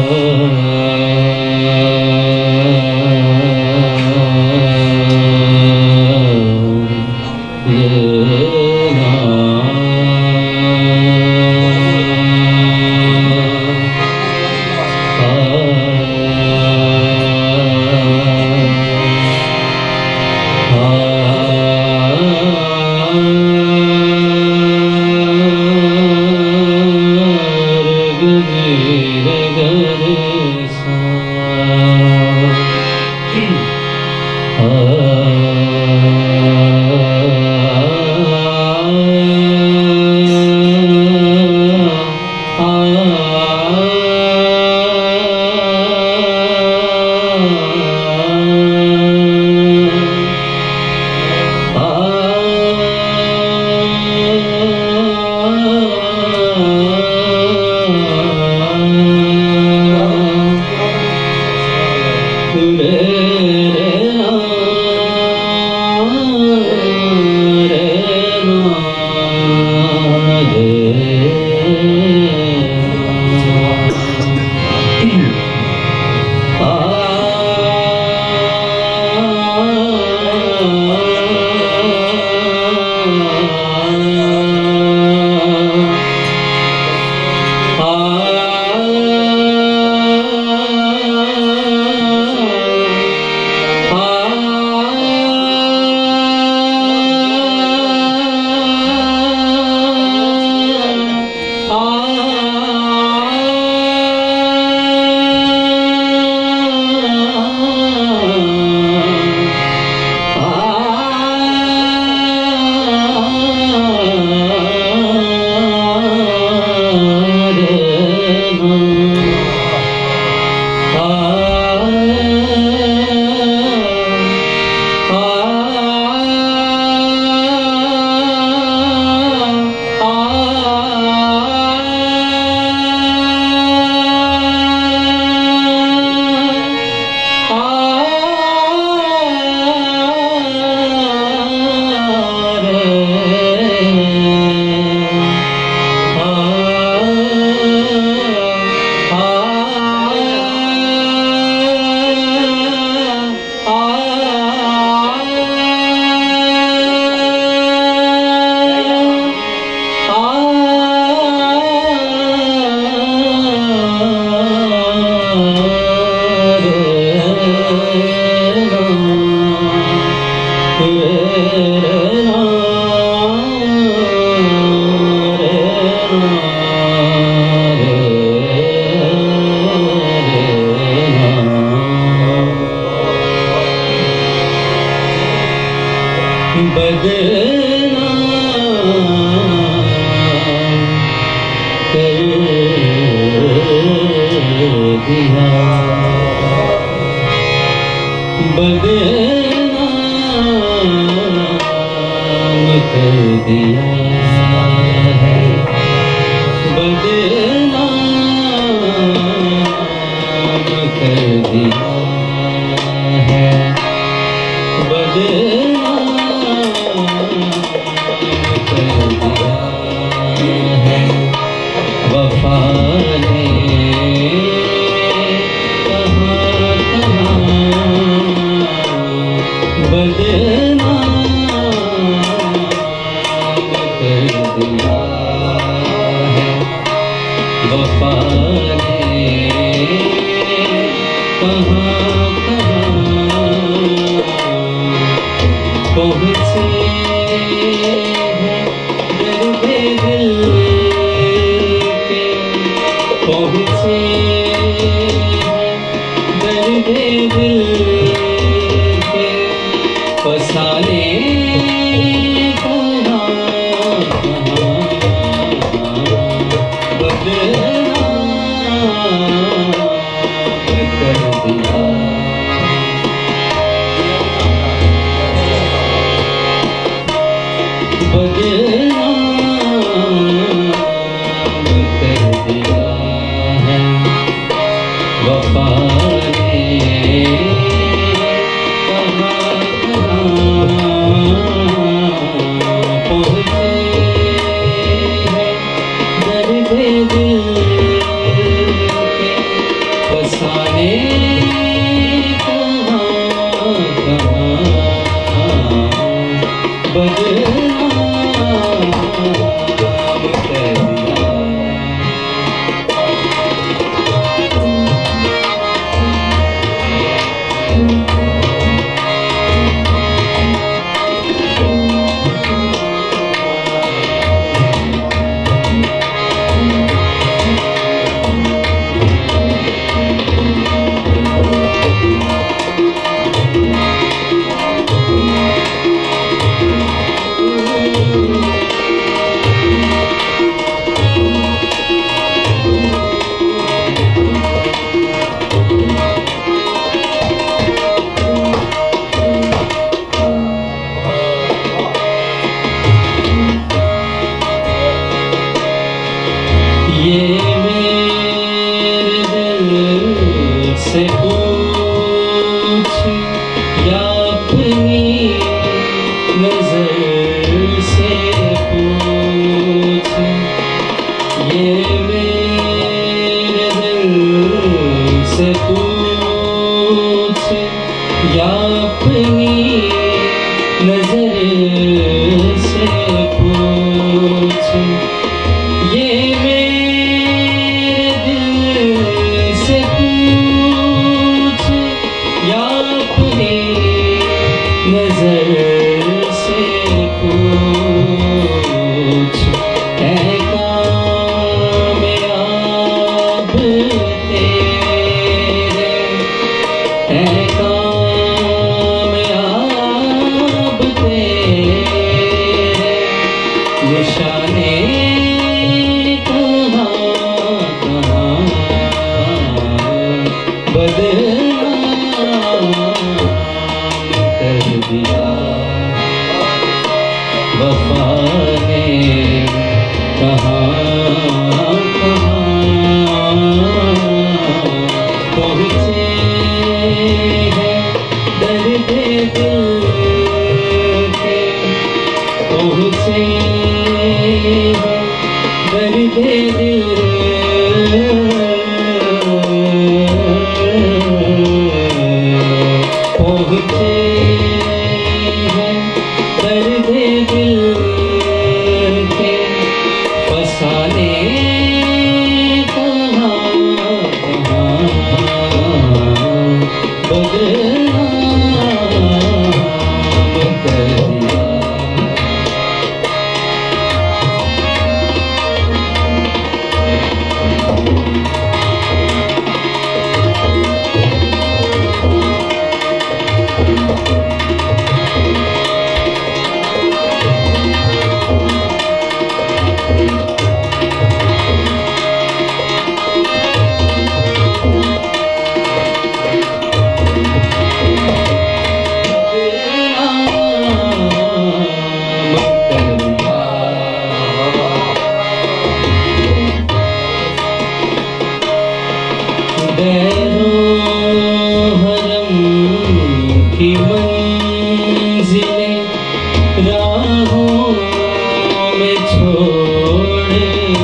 बदनाम कर दिया है। से पूछ या अपनी नजर से पूछ, ये मेरे दिल से पूछ या अपनी नजर से पूछ, है कामयाब तेरे, है कामयाब तेरे निशाने कहाँ कहाँ बदनाम कर दिया वफा ने, कहाँ कहाँ पहुँचे हैं दर्द दिल के, पहुँचे हैं दर्द दिल, पहुँचे हैं दर्द दिल के फसाने कहाँ कहाँ बदनाम कर दिया। की मंजिलें राहों में छोड़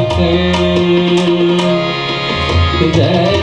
कर,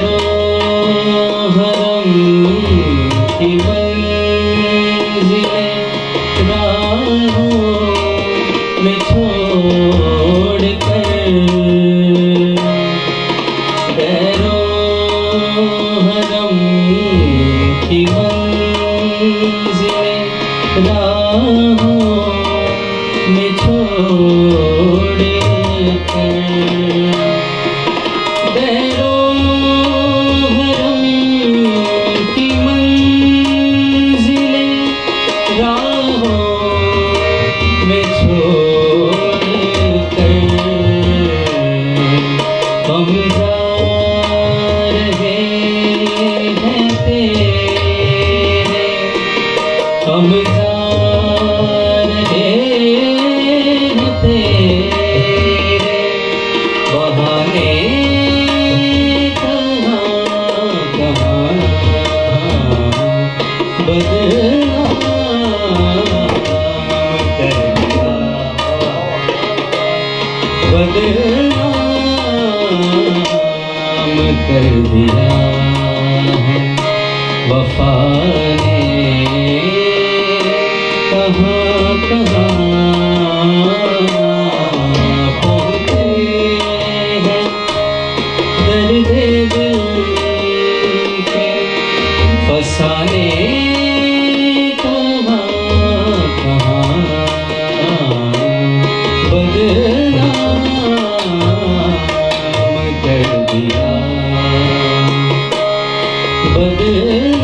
हरम की मंजिलें राहों में छोड़ कर, हरम की मंजिलें राहों में छोड़ कर, हरम की मंजिलें राहों में छोड़ कर, हम जा रहे हैं तेरे, हम जा रहे हैं तेरे बहाने कहाँ कहाँ बदनाम कर दिया, बदनाम कर दिया है वफा ने, कहाँ कहाँ पहुँचे हैं दर्द दिल के फसाने कहाँ कहाँ बदनाम कर दिया, बदनाम